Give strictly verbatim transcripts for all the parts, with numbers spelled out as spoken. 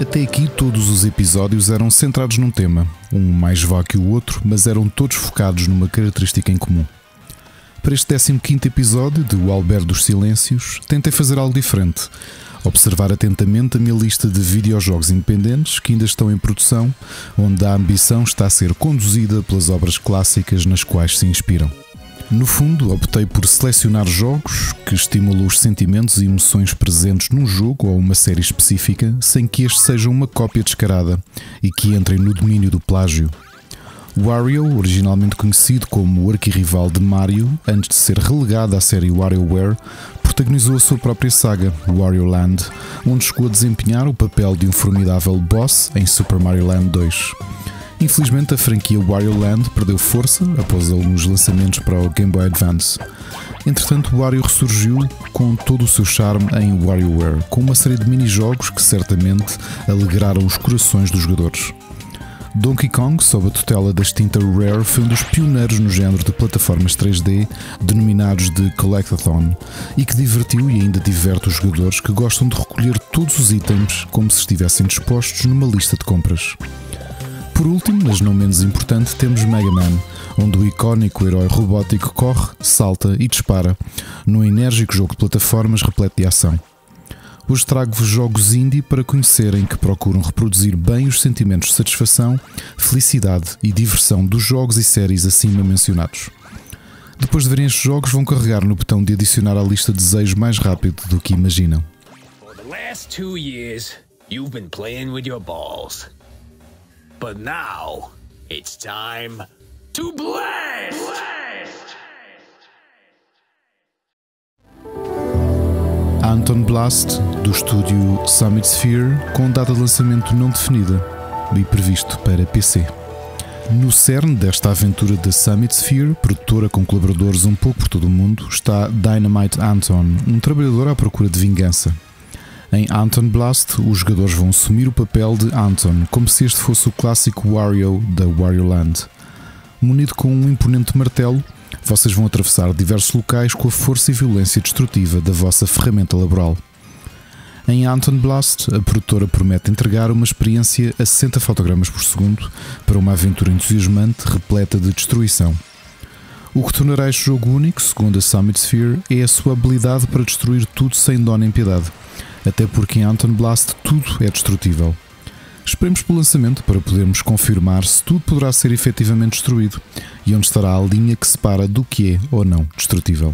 Até aqui todos os episódios eram centrados num tema, um mais vago que o outro, mas eram todos focados numa característica em comum. Para este décimo quinto episódio de O Albergue dos Silêncios, tentei fazer algo diferente. Observar atentamente a minha lista de videojogos independentes que ainda estão em produção, onde a ambição está a ser conduzida pelas obras clássicas nas quais se inspiram. No fundo, optei por selecionar jogos que estimulam os sentimentos e emoções presentes num jogo ou uma série específica, sem que este seja uma cópia descarada e que entrem no domínio do plágio. Wario, originalmente conhecido como o arquirrival de Mario, antes de ser relegado à série WarioWare, protagonizou a sua própria saga, Wario Land, onde chegou a desempenhar o papel de um formidável boss em Super Mario Land dois. Infelizmente, a franquia Wario Land perdeu força após alguns lançamentos para o Game Boy Advance. Entretanto, Wario ressurgiu com todo o seu charme em WarioWare, com uma série de mini-jogos que certamente alegraram os corações dos jogadores. Donkey Kong, sob a tutela da extinta Rare, foi um dos pioneiros no género de plataformas três D denominados de Collectathon e que divertiu e ainda diverte os jogadores que gostam de recolher todos os itens como se estivessem dispostos numa lista de compras. Por último, mas não menos importante, temos Mega Man, onde o icónico herói robótico corre, salta e dispara num enérgico jogo de plataformas repleto de ação. Hoje trago-vos jogos indie para conhecerem que procuram reproduzir bem os sentimentos de satisfação, felicidade e diversão dos jogos e séries acima mencionados. Depois de verem estes jogos, vão carregar no botão de adicionar à lista de desejos mais rápido do que imaginam. For the last two years, you've been playing with your balls. But now, it's time to blast! Anton Blast, do estúdio Summit Sphere, com data de lançamento não definida e previsto para P C. No cerne desta aventura da Summit Sphere, produtora com colaboradores um pouco por todo o mundo, está Dynamite Anton, um trabalhador à procura de vingança. Em Anton Blast, os jogadores vão assumir o papel de Anton, como se este fosse o clássico Wario da Wario Land. Munido com um imponente martelo, vocês vão atravessar diversos locais com a força e violência destrutiva da vossa ferramenta laboral. Em Anton Blast, a produtora promete entregar uma experiência a sessenta fotogramas por segundo para uma aventura entusiasmante repleta de destruição. O que tornará este jogo único, segundo a Summit Sphere, é a sua habilidade para destruir tudo sem dó nem piedade, até porque em Anton Blast tudo é destrutível. Esperemos pelo lançamento para podermos confirmar se tudo poderá ser efetivamente destruído e onde estará a linha que separa do que é ou não destrutível.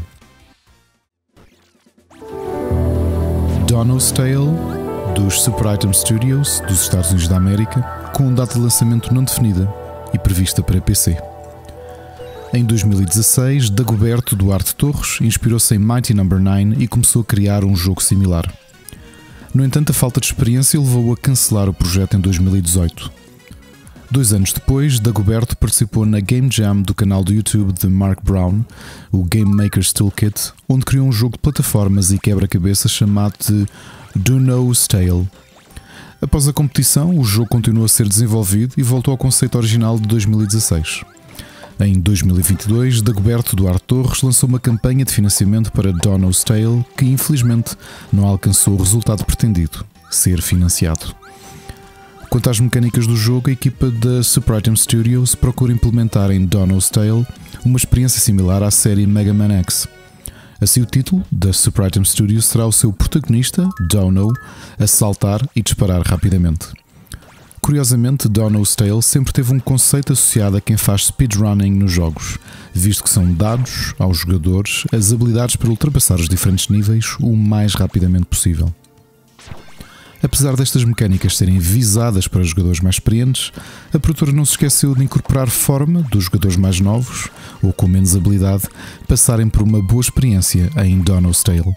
Dono's Tale, dos Super Item Studios dos Estados Unidos da América, com data de lançamento não definida e prevista para P C. Em dois mil e dezasseis, Dagoberto Duarte Torres inspirou-se em Mighty Number nove e começou a criar um jogo similar. No entanto, a falta de experiência levou-o a cancelar o projeto em dois mil e dezoito. Dois anos depois, Dagoberto participou na Game Jam do canal do YouTube de Mark Brown, o Game Maker's Toolkit, onde criou um jogo de plataformas e quebra-cabeças chamado de Dono's Tale. Após a competição, o jogo continuou a ser desenvolvido e voltou ao conceito original de dois mil e dezasseis. Em dois mil e vinte e dois, Dagoberto Duarte Torres lançou uma campanha de financiamento para Dono's Tale que, infelizmente, não alcançou o resultado pretendido, ser financiado. Quanto às mecânicas do jogo, a equipa da Super Item Studios procura implementar em Dono's Tale uma experiência similar à série Mega Man X. Assim, o título da Super Item Studios será o seu protagonista, Dono, a saltar e disparar rapidamente. Curiosamente, Dono's Tale sempre teve um conceito associado a quem faz speedrunning nos jogos, visto que são dados aos jogadores as habilidades para ultrapassar os diferentes níveis o mais rapidamente possível. Apesar destas mecânicas serem visadas para jogadores mais experientes, a produtora não se esqueceu de incorporar forma dos jogadores mais novos, ou com menos habilidade, passarem por uma boa experiência em Dono's Tale.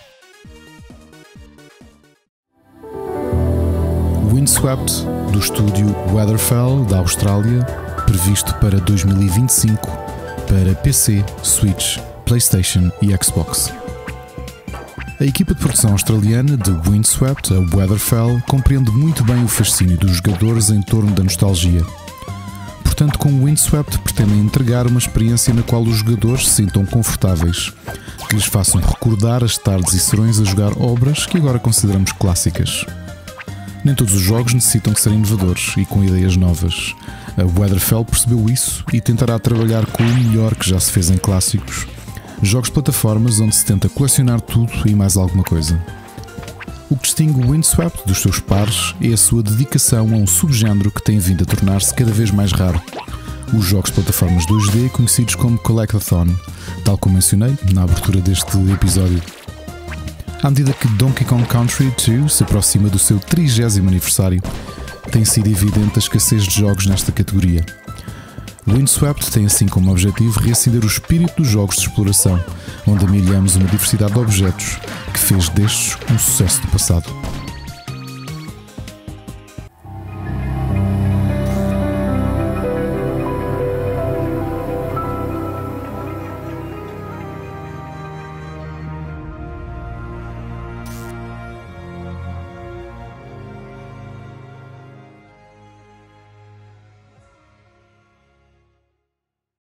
Windswept, do estúdio Weatherfell, da Austrália, previsto para dois mil e vinte e cinco para P C, Switch, PlayStation e Xbox. A equipa de produção australiana de Windswept, a Weatherfell, compreende muito bem o fascínio dos jogadores em torno da nostalgia. Portanto, com Windswept pretendem entregar uma experiência na qual os jogadores se sintam confortáveis, que lhes façam recordar as tardes e serões a jogar obras que agora consideramos clássicas. Nem todos os jogos necessitam de ser inovadores e com ideias novas. A Weatherfell percebeu isso e tentará trabalhar com o melhor que já se fez em clássicos. Jogos de plataformas onde se tenta colecionar tudo e mais alguma coisa. O que distingue o Windswept dos seus pares é a sua dedicação a um subgénero que tem vindo a tornar-se cada vez mais raro. Os jogos de plataformas dois D conhecidos como Collectathon, tal como mencionei na abertura deste episódio. À medida que Donkey Kong Country dois se aproxima do seu trigésimo aniversário, tem sido evidente a escassez de jogos nesta categoria. Windswept tem assim como objetivo reacender o espírito dos jogos de exploração, onde amelhamos uma diversidade de objetos que fez destes um sucesso do passado.